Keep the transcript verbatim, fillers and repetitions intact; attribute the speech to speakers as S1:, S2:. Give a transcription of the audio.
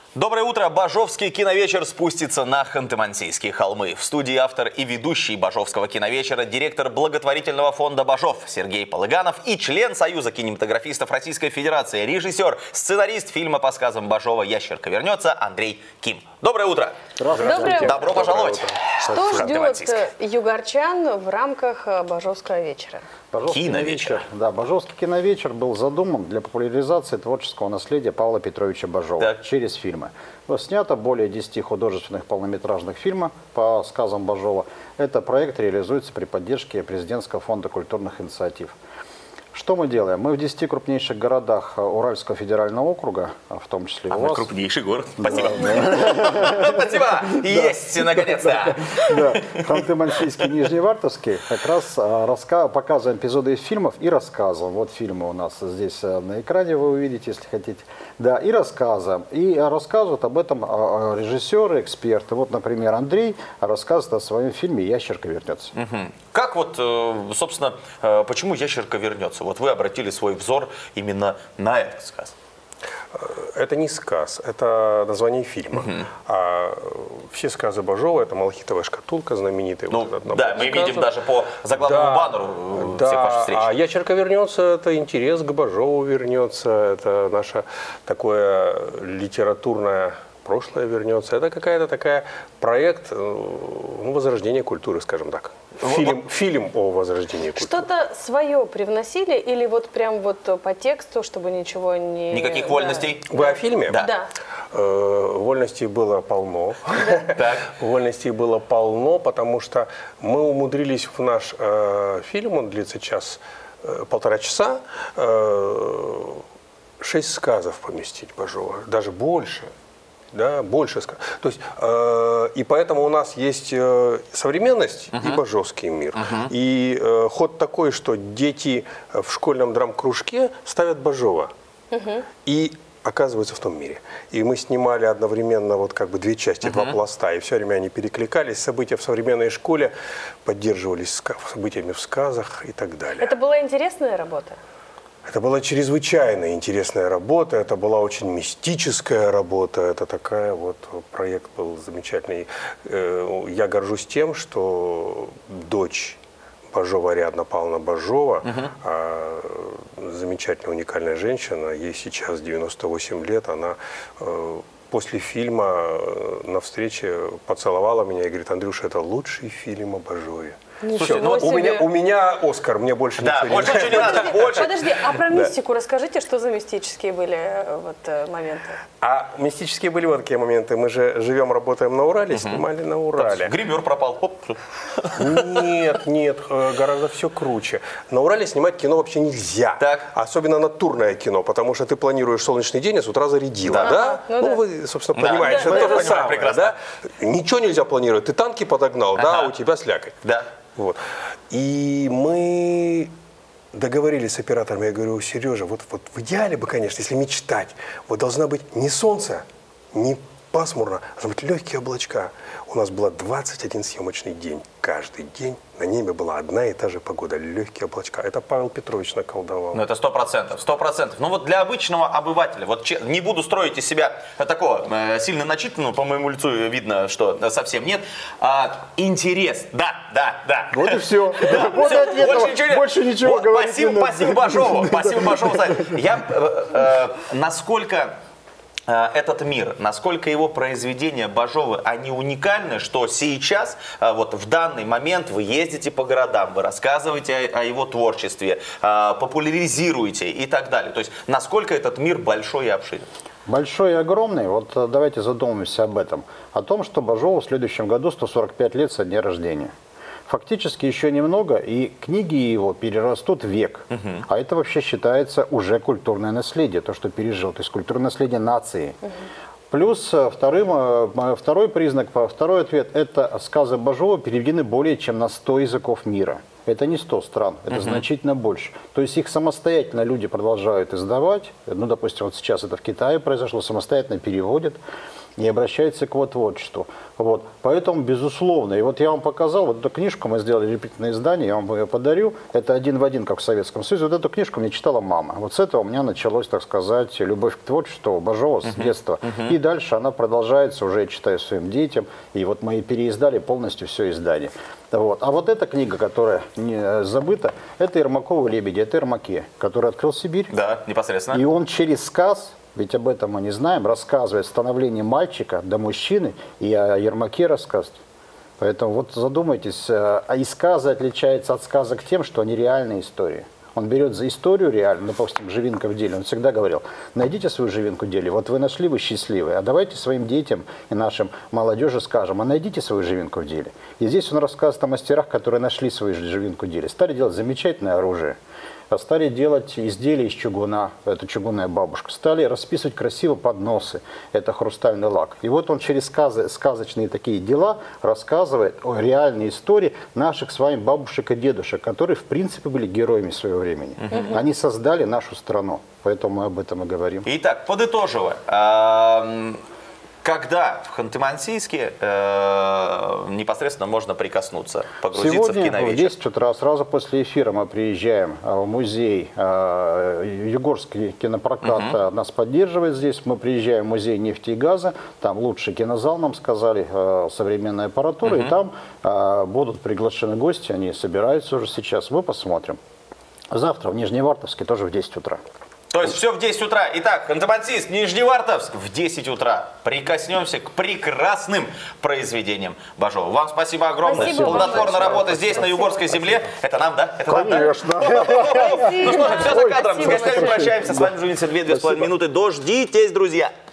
S1: Доброе утро! Бажовский киновечер спустится на Ханты-Мансийские холмы. В студии автор и ведущий Бажовского киновечера, директор благотворительного фонда «Бажов» Сергей Полыганов и член Союза кинематографистов Российской Федерации, режиссер, сценарист фильма по сказам Бажова «Ящерка вернется» Андрей Ким. Доброе утро!
S2: Доброе утро!
S1: Добро пожаловать!
S2: Что ждет югорчан в рамках Бажовского вечера?
S3: Бажовский
S1: Киновечер.
S3: киновечер. Да, Бажовский киновечер был задуман для популяризации творческого наследия Павла Петровича Бажова
S1: Так.
S3: через фильмы. Снято более десяти художественных полнометражных фильмов по сказам Бажова. Этот проект реализуется при поддержке Президентского фонда культурных инициатив. Что мы делаем? Мы в десяти крупнейших городах Уральского федерального округа, в том числе
S1: А
S3: у
S1: мы
S3: вас.
S1: крупнейший город. Спасибо. Спасибо. Есть, наконец-то.
S3: Ханты-Мансийский, Нижневартовский. Как раз раска... показываем эпизоды из фильмов и рассказываем. Вот фильмы у нас здесь на экране, вы увидите, если хотите. Да, и рассказываем. И рассказывают об этом режиссеры, эксперты. Вот, например, Андрей рассказывает о своем фильме «Ящерка вернется».
S1: Угу. Как вот, собственно, почему «Ящерка вернется»? Вот вы обратили свой взор именно на этот сказ.
S4: Это не сказ, это название фильма. Угу. А все сказы Бажова — это «Малахитовая шкатулка» знаменитая.
S1: Ну,
S4: вот
S1: да, мы
S4: сказа.
S1: видим даже по заглавному
S4: да,
S1: баннеру
S4: да,
S1: всех ваших встреч.
S4: А «Ящерка вернется» — это интерес к Бажову вернется, это наше такое литературное прошлое вернется. Это какая-то такая проект, ну, возрождения культуры, скажем так. Фильм, вот. Фильм о возрождении культуры.
S2: Что-то свое привносили или вот прям вот по тексту, чтобы ничего не...
S1: Никаких
S2: да.
S1: вольностей?
S4: Вы о фильме?
S1: Да.
S2: Да.
S4: Э, вольностей было полно. Вольностей было полно, потому что мы умудрились в наш э, фильм, он длится час, э, полтора часа, э, шесть сказов поместить Бажова, даже больше. Да, больше. То есть, э, и поэтому у нас есть э, современность uh-huh. и бажовский мир. Uh-huh. И э, ход такой, что дети в школьном драм-кружке ставят Бажова. Uh-huh. И оказываются в том мире. И мы снимали одновременно вот как бы две части, uh-huh. два пласта. И все время они перекликались. События в современной школе поддерживались событиями в сказах и так далее.
S2: Это была интересная работа?
S4: Это была чрезвычайно интересная работа, это была очень мистическая работа, это такая вот, проект был замечательный. Я горжусь тем, что дочь Бажова, Ариадна Павловна Бажова, uh-huh. а, замечательная, уникальная женщина, ей сейчас девяносто восемь лет, она после фильма на встрече поцеловала меня и говорит: Андрюша, это лучший фильм о Бажове. Слушайте, ну, у, меня, у меня Оскар, мне больше
S1: да,
S4: ничего
S1: больше
S4: не
S1: ничего не надо. Больше.
S2: Подожди, а про мистику расскажите, что за мистические были вот, моменты?
S4: А мистические были вот такие моменты. Мы же живем, работаем на Урале, угу. снимали на Урале.
S1: Гример пропал. Оп.
S4: Нет, нет, гораздо все круче. На Урале снимать кино вообще нельзя.
S1: Так.
S4: Особенно натурное кино, потому что ты планируешь солнечный день, а с утра зарядила. Да?
S2: Да? Ну,
S4: ну
S2: да.
S4: вы, собственно,
S1: да.
S4: понимаете,
S1: Да,
S4: что
S1: да,
S4: это то же самое.
S1: прекрасно.
S4: Да? Ничего нельзя планировать. Ты танки подогнал, ага. да, у тебя слякоть.
S1: Да.
S4: Вот. И мы договорились с оператором, я говорю: Сережа, вот, вот в идеале бы, конечно, если мечтать, вот должна быть не солнце, не пасмурно, а должны быть легкие облачка. У нас было двадцать один съемочный день. Каждый день на небе была одна и та же погода, легкие облачка. Это Павел Петрович наколдовал.
S1: Ну это сто процентов, сто процентов. Ну вот для обычного обывателя, вот че, не буду строить из себя такого э, сильно начитанного, по моему лицу видно, что совсем нет. А, интерес, да, да, да.
S3: Вот и все.
S1: Да,
S3: вот
S1: все.
S3: ответ,
S1: Больше ничего,
S3: больше ничего
S1: вот,
S3: говорить
S1: спасибо,
S3: не надо.
S1: спасибо Бажову, спасибо Бажову. Я, э, э, насколько... этот мир, насколько его произведения Бажовы, они уникальны, что сейчас, вот в данный момент вы ездите по городам, вы рассказываете о, о его творчестве, популяризируете и так далее. То есть, насколько этот мир большой и обширен? Большой
S3: и огромный. Вот давайте задумаемся об этом. О том, что Бажову в следующем году сто сорок пять лет со дня рождения. Фактически еще немного, и книги его перерастут в век. Uh-huh. А это вообще считается уже культурное наследие, то, что пережил. То есть культурное наследие нации. Uh-huh. Плюс вторым, второй признак, второй ответ – это сказы Бажова переведены более чем на сто языков мира. Это не сто стран, это uh-huh. значительно больше. То есть их самостоятельно люди продолжают издавать. Ну, допустим, вот сейчас это в Китае произошло, самостоятельно переводят. не обращается к его творчеству. Вот. Поэтому, безусловно, и вот я вам показал, вот эту книжку мы сделали репетитное издание, я вам ее подарю, это один в один, как в Советском Союзе. Вот эту книжку мне читала мама. Вот с этого у меня началось, так сказать, любовь к творчеству Бажова с uh-huh. детства. Uh-huh. И дальше она продолжается, уже я читаю своим детям, и вот мы переиздали полностью все издание. Вот. А вот эта книга, которая не забыта, это Ермаковы «Лебеди», это Ермаке, который открыл Сибирь.
S1: Да, непосредственно.
S3: И он через сказ, ведь об этом мы не знаем, рассказывает становление мальчика до мужчины, и о Ермаке рассказывает. Поэтому вот задумайтесь, а и сказы отличаются от сказок тем, что они реальные истории. Он берет за историю реально, допустим, «Живинка в деле». Он всегда говорил, найдите свою живинку в деле. Вот вы нашли, вы счастливы. А давайте своим детям и нашим молодежи скажем, а найдите свою живинку в деле. И здесь он рассказывает о мастерах, которые нашли свою живинку в деле. Стали делать замечательное оружие. Стали делать изделия из чугуна, это чугунная бабушка. Стали расписывать красиво подносы, это хрустальный лак. И вот он через сказы, сказочные такие дела рассказывает о реальной истории наших с вами бабушек и дедушек, которые в принципе были героями своего времени. Угу. Они создали нашу страну, поэтому мы об этом и говорим.
S1: Итак, подытоживая. Когда в Ханты-Мансийске э, непосредственно можно прикоснуться, погрузиться
S3: Сегодня
S1: в киновечер?
S3: в десять утра, сразу после эфира, мы приезжаем в музей, э, Югорский кинопрокат угу. нас поддерживает здесь. Мы приезжаем в музей нефти и газа, там лучший кинозал, нам сказали, э, современная аппаратура, угу. и там э, будут приглашены гости, они собираются уже сейчас, мы посмотрим. Завтра в Нижневартовске тоже в десять утра.
S1: То есть все в десять утра. Итак, Ханты-Мансийск, Нижневартовск в десять утра. Прикоснемся к прекрасным произведениям Бажова. Вам спасибо огромное.
S2: Спасибо.
S1: Плодотворная работа здесь, спасибо. На Югорской земле. Это нам, да? Это
S3: Конечно.
S1: Нам, да? Ну что же, все за кадром. С гостями прощаемся. С вами Жунин Две, две с половиной минуты. Дождитесь, друзья.